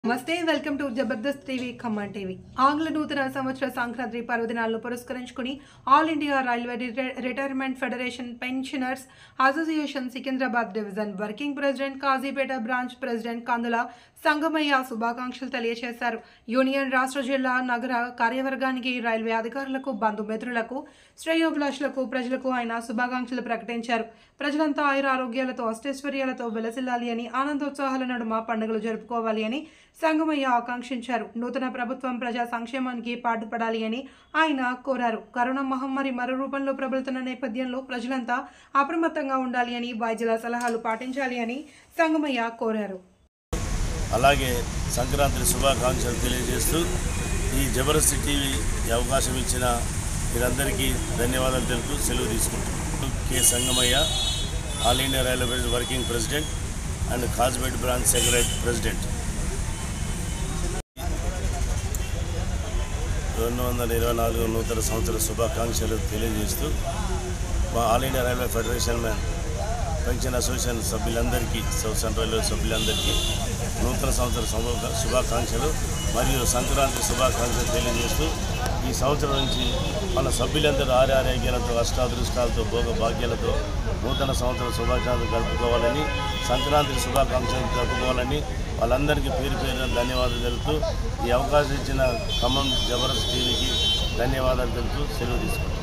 నమస్తే welcome to Jabardasth TV Khammam TV. ఆంగ్ల నూతన సంవత్సర సంక్రాంతి పర్వదినాలను పురస్కరించుకుని all India railway retirement federation pensioners association Secunderabad division working president Kazipet branch president Kandula Sangamayya శుభాకాంక్షలు తెలియజేశారు. యూనియన్ రాష్ట్ర జిల్లా నగర కార్యవర్గానికి రైల్వే అధికారులకు బంధుమిత్రులకు శ్రేయోభిలాషులకు ప్రజలకు ఆయన శుభాకాంక్షలు ప్రకటించారు. ప్రజలంతా ఆయుర ఆరోగ్యాలతో అష్టైశ్వర్యాలతో వెలసిల్లాలి అని ఆనందోత్సాహాల నడుమ పండుగలు జరుపుకోవాలి అని సంగమయ్య ఆకాంక్షించారు. నూతన ప్రభుత్వం ప్రజా సంక్షేమానికి పాటుపడాలి అని ఆయన కోరారు. కరోనా మహమ్మారి మరో రూపంలో ప్రబలుతున్న నేపథ్యంలో ప్రజలంతా అప్రమత్తంగా ఉండాలి అని వైద్యుల సలహాలు పాటించాలి అని సంగమయ్య కోరారు. అలాగే సంక్రాంతి శుభాకాంక్షలు తెలియజేస్తూ ఈ జబర్దస్త్ టీవీ అవకాశం ఇచ్చిన మీరందరికీ ధన్యవాదాలు తెలుపుతూ సెలవు తీసుకుంటున్నాను. K Sangamayya, all India railway working president and Kazipet branch secretary president. 2024 నూతన సంవత్సర శుభాకాంక్షలు తెలియజేస్తూ మా all India railway federation pension association సభ్యులందరికీ, సెంట్రల్ రైల్వే సభ్యులందరికీ నూతన సంవత్సర శుభాకాంక్షలు మరియు సంక్రాంతి శుభాకాంక్షలు తెలియజేస్తూ ఈ సంవత్సరం నుంచి మన సభ్యులందరూ ఆరోగ్యాలతో అష్టాదృష్టాలతో భోగ భాగ్యాలతో నూతన సంవత్సర శుభాకాంక్షలు జరుపుకోవాలని, సంక్రాంతి శుభాకాంక్షలు జరుపుకోవాలని వాళ్ళందరికీ పేరు పేరున ధన్యవాదాలు తెలుపుతూ ఈ అవకాశం ఇచ్చిన ఖమ్మం జబర్దస్త్ టీవీకి ధన్యవాదాలు తెలుపుతూ సెలవు తీసుకుంటాం.